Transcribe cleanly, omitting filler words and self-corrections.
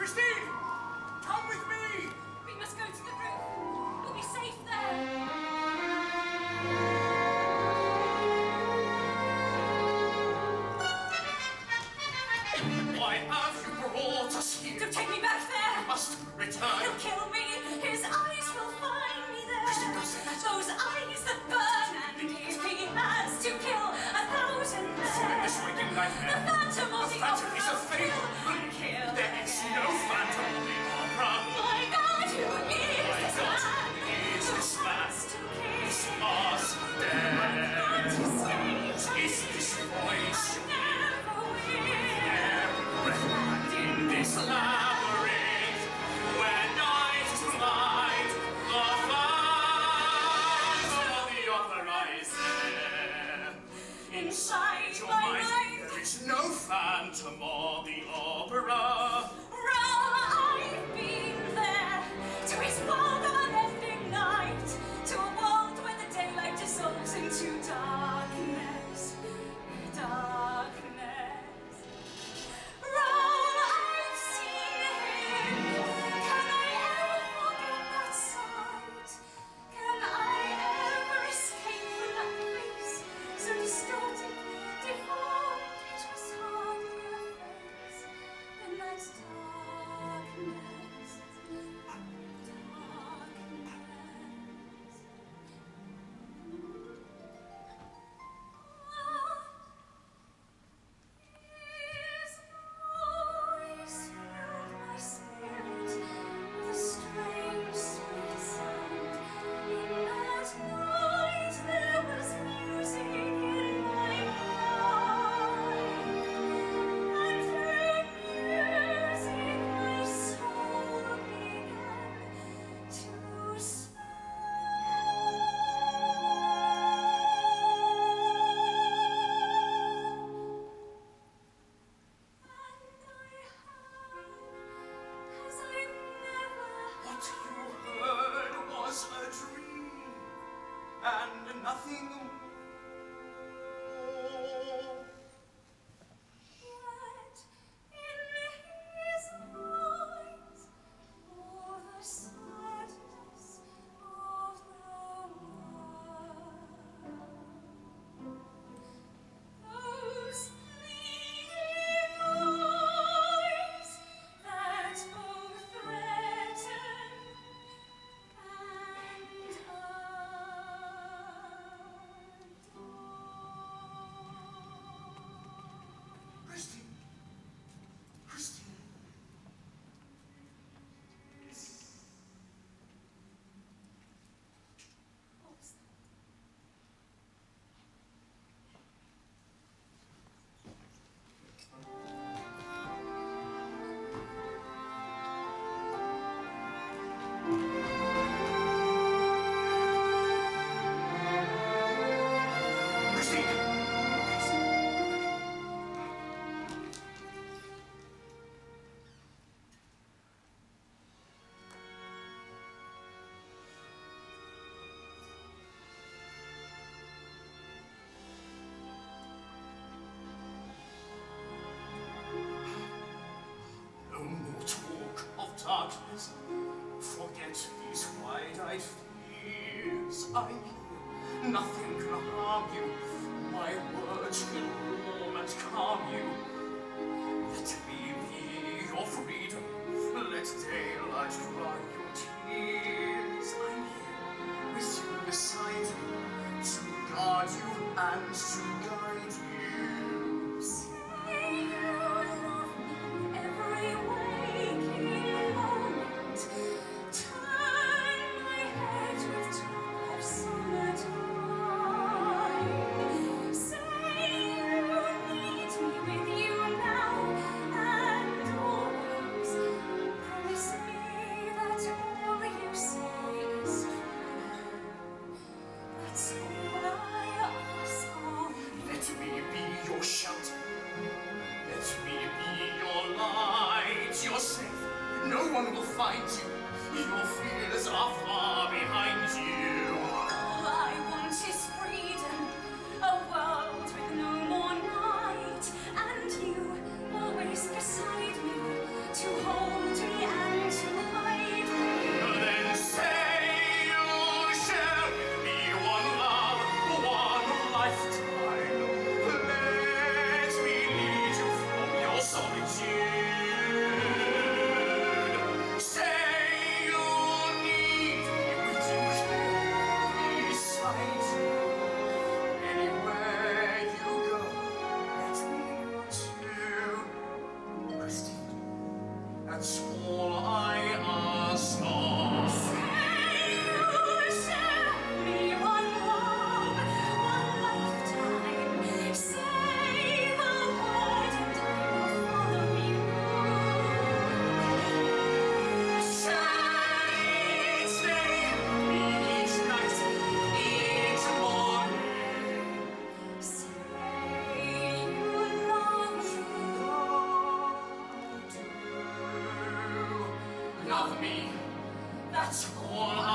Christine! Come with me! We must go to the roof. We'll be safe there. Why have you brought us here? Don't take me back there. You must return. He'll kill me. His eyes will find me there. Christine, don't say that. Those eyes that burn, and he has to kill 1,000 men. This waking nightmare. The phantom of the phantom opera is a fable. will kill. There is no phantom of the opera. My God, who is this man? Is this man? To kill. This mask of death. Can't escape. Is this voice? Never will. Every breath in this labyrinth, where night is blind, the phantom of the opera is there. Inside Your my mind, mind. there is no phantom of the opera. I've been there, to his world of unending night, to a world where the daylight dissolves into darkness, darkness. I've seen him. Can I ever forget that sight? Can I ever escape from that face, so distorted, deformed? It was hardly a face in that darkness, His voice filled my spirit with a strange, sweet sound. In that night there was music in my mind, and through music my soul began to swell. What you heard was a dream, and nothing more. Yet in his eyes, all the sadness of the world, those pleading eyes that both threaten and Christine! Christine! What was that? Christine! No more talk of darkness. Forget these wide-eyed fears. I hear nothing can harm you. My words will warm and calm you. Let me be your freedom. Let daylight dry your tears. I'm here with you beside you, to guard you and to guide you. Say you love me every waking moment. Turn my head with talk of summertime. Say you need me with you now and always. Promise me that all you say is true. That's all I ask of you. Let me be your shelter. Let me be your light. You're safe. No one will find you. Your fears are far behind you. All I want is freedom, a world with no more night, and you always beside me to hold me. That's all